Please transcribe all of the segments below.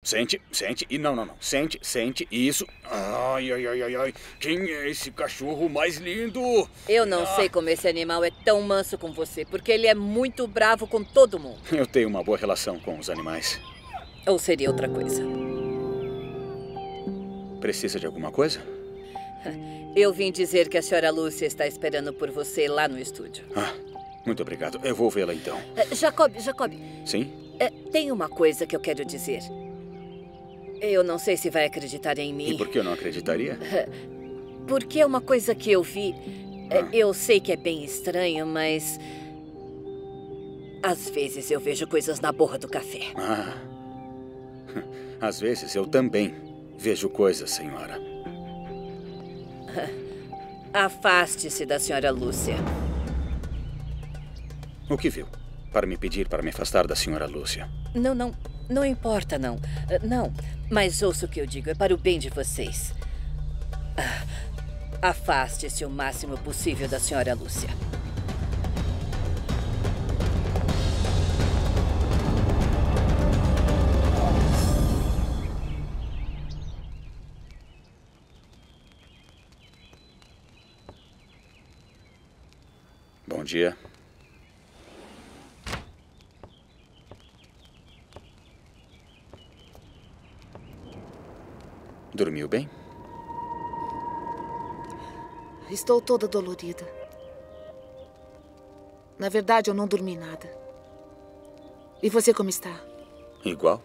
Sente, sente. E não, não, não. Sente, sente. Isso. Ai, ai, ai, ai, ai. Quem é esse cachorro mais lindo? Eu não sei como esse animal é tão manso com você, porque ele é muito bravo com todo mundo. Eu tenho uma boa relação com os animais. Ou seria outra coisa? Precisa de alguma coisa? Eu vim dizer que a senhora Lúcia está esperando por você lá no estúdio. Ah, muito obrigado. Eu vou vê-la então. Jacob. Sim? Tem uma coisa que eu quero dizer. Eu não sei se vai acreditar em mim. E por que eu não acreditaria? Porque é uma coisa que eu vi. Eu sei que é bem estranho, mas... às vezes eu vejo coisas na borra do café. Ah. Às vezes eu também vejo coisas, senhora. Afaste-se da senhora Lúcia. O que viu? Para me pedir para me afastar da senhora Lúcia. Não importa, não. Não, mas ouça o que eu digo, é para o bem de vocês. Afaste-se o máximo possível da senhora Lúcia. Bom dia. Dormiu bem? Estou toda dolorida. Na verdade, eu não dormi nada. E você como está? Igual?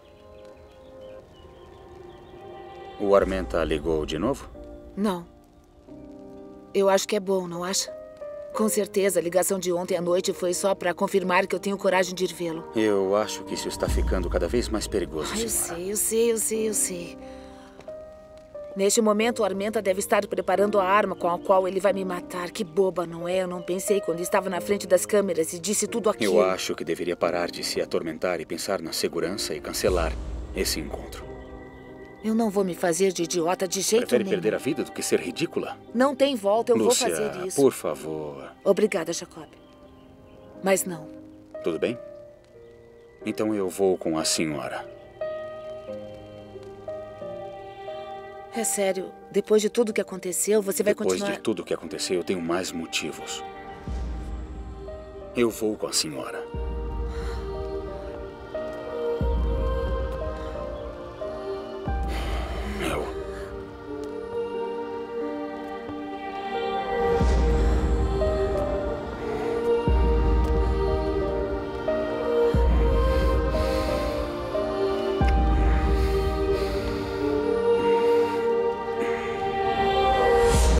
O Armenta ligou de novo? Não. Eu acho que é bom, não acha? Com certeza, a ligação de ontem à noite foi só para confirmar que eu tenho coragem de ir vê-lo. Eu acho que isso está ficando cada vez mais perigoso, senhora. Eu sei. Neste momento, o Armenta deve estar preparando a arma com a qual ele vai me matar. Que boba, não é? Eu não pensei quando estava na frente das câmeras e disse tudo aquilo. Eu acho que deveria parar de se atormentar e pensar na segurança e cancelar esse encontro. Eu não vou me fazer de idiota de jeito Prefere nenhum. perder a vida do que ser ridícula? Não tem volta, eu Lúcia, vou fazer isso. por favor. Obrigada, Jacob. Mas não. Tudo bem? Então eu vou com a senhora. É sério, depois de tudo que aconteceu, você vai continuar... Depois de tudo que aconteceu, eu tenho mais motivos. Eu vou com a senhora.